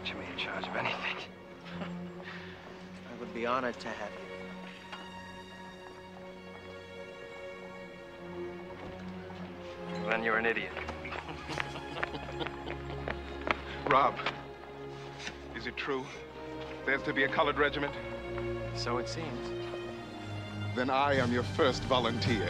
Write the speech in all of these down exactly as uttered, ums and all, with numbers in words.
picture me in charge of anything. I would be honored to have you. Then you're an idiot. Rob, is it true there's to be a colored regiment? So it seems. Then I am your first volunteer.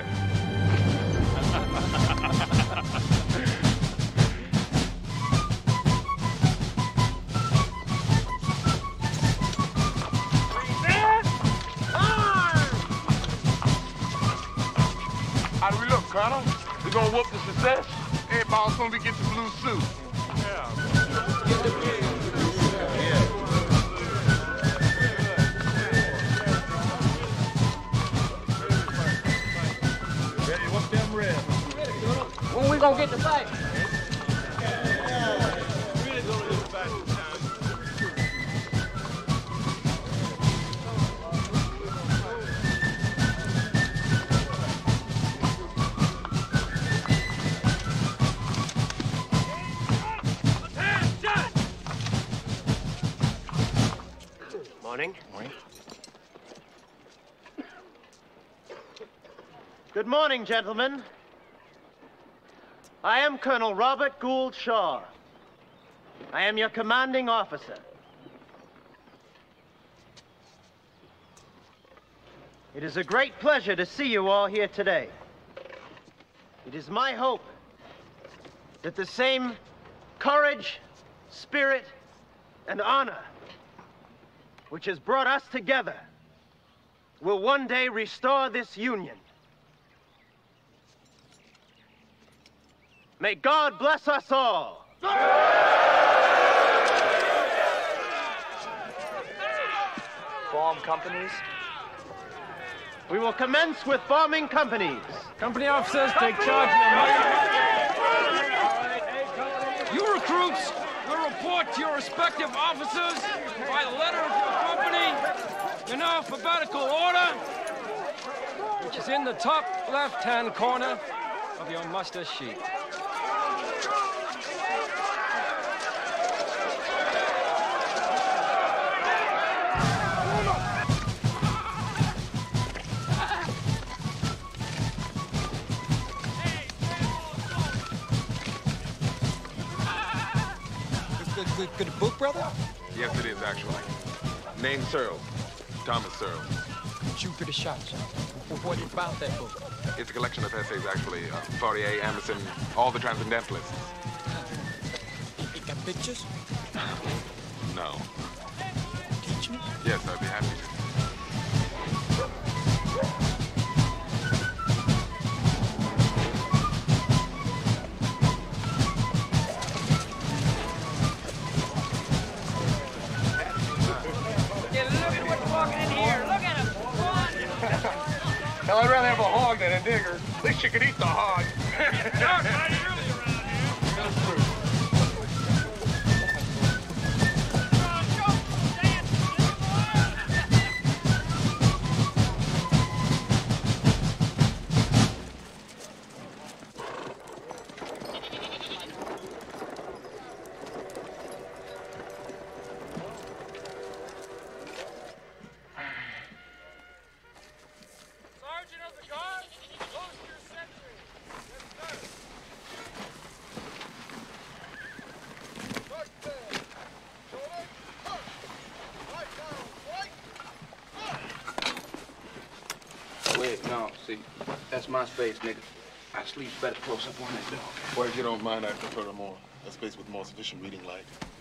How do we look, Colonel? We gonna whoop the success? Hey, boss, when we get the blue suit. Yeah. When we gonna get the fight? Morning. Morning. Good morning, gentlemen. I am Colonel Robert Gould Shaw. I am your commanding officer. It is a great pleasure to see you all here today. It is my hope that the same courage, spirit, and honor which has brought us together will one day restore this union. May God bless us all. Form companies. We will commence with forming companies. Company officers, take charge of your men. You recruits will report to your respective officers by the letter of your company in alphabetical order, which is in the top left-hand corner of your muster sheet. Good, good book, brother? Yes, it is, actually. Name Searle. Thomas Searle. Shoot for the shots. What about that book? It's a collection of essays, actually. Uh, Fourier, Emerson, all the transcendentalists. It got pictures? No. Teach me? Yes, I'd be happy to. Hell, I'd rather have a hog than a nigger. At least you could eat the hog. Wait, no, see, that's my space, nigga. I sleep better close up on that dog. Well, if you don't mind, I prefer a more, a space with more sufficient reading light.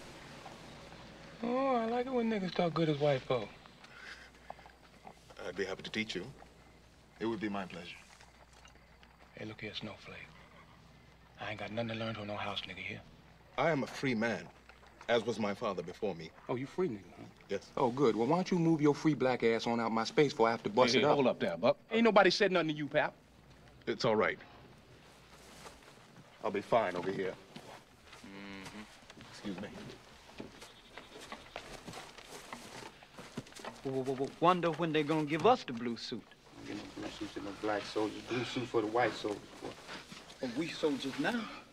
Oh, I like it when niggas talk good as white folk. I'd be happy to teach you. It would be my pleasure. Hey, look here, Snowflake. I ain't got nothing to learn from no house nigga here. I am a free man, as was my father before me. Oh, you free nigga, huh? Yes. Oh, good. Well, why don't you move your free black ass on out my space before I have to bust Hey, it hey, up? hold up there, Buck. Ain't nobody said nothing to you, pap. It's all right. I'll be fine over here. Mm-hmm. Excuse me. Wonder when they're gonna give us the blue suit. Get no blue suits and no black soldiers. Blue suit for the white soldiers, boy. And we soldiers now.